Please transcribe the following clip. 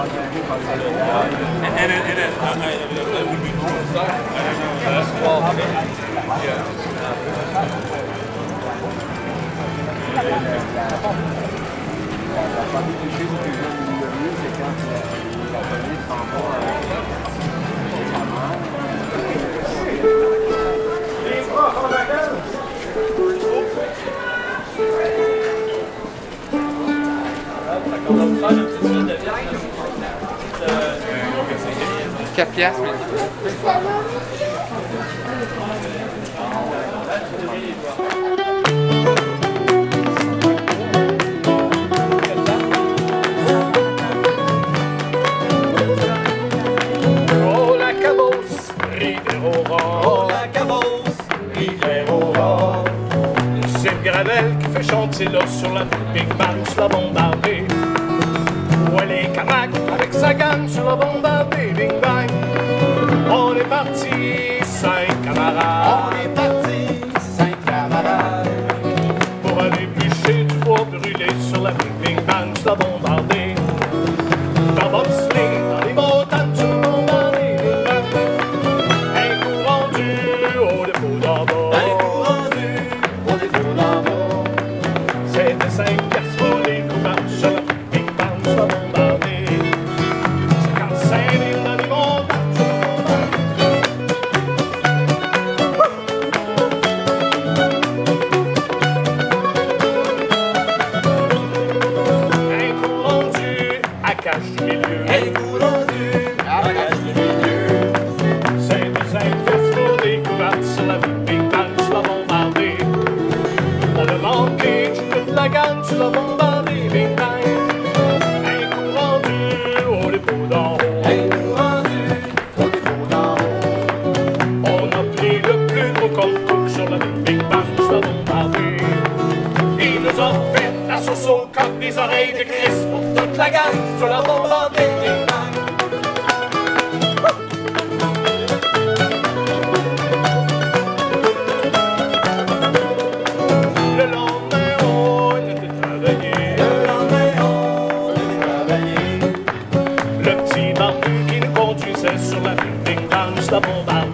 would be cool. La première cliché que je viens de lui, c'est quand la police s'en va sa mère. On va prendre une petite suite de viande. 4 piastres, mais... Oh la cabosse, Rivière-Aurore. Oh la cabosse, Rivière-Aurore. C'est Gravel qui fait chanter là sur la Big Bang sur la bombardée. Où elle est Camac avec sa gamme sur la bombardée. Bing bang. On est parti, 5 camarades. On est parti, 5 camarades. Pour aller bûcher du bois brûlé sur la Big Bang sur la bombardée. Dans bobsleigh, dans les montagnes sur la bombardée. Bing bang. Un coup rendu au dépôt d'en bas. Un coup rendu au dépôt d'en bas. C'était 5 piastres pour les couverts sur la Big Bang sur la bombardée. 55 000 dans les montagnes sur la bombardée. Un coup rendu à cache du milieu. Un coup rendu à cage du milieu. C'était 5 piastres pour les couverts sur la Big Bang sur la bombardée. On a manqué toute la gamme sur la bombardée. Bing bang. Un coup rendu au dépôt d'en haut. Un coup rendu au dépôt d'en haut. On a pris le plus gros coq sur la Big Bang sur la bombardée. Il nous a fait la sauce au coq, des oreilles de Christ pour toute la gamme sur la bombardée. Bing bang. Le lendemain, on était travaillé. Le lendemain, on est travaillé. Le petit barbu qui nous conduisait sur la Big Bang sur la bombardée.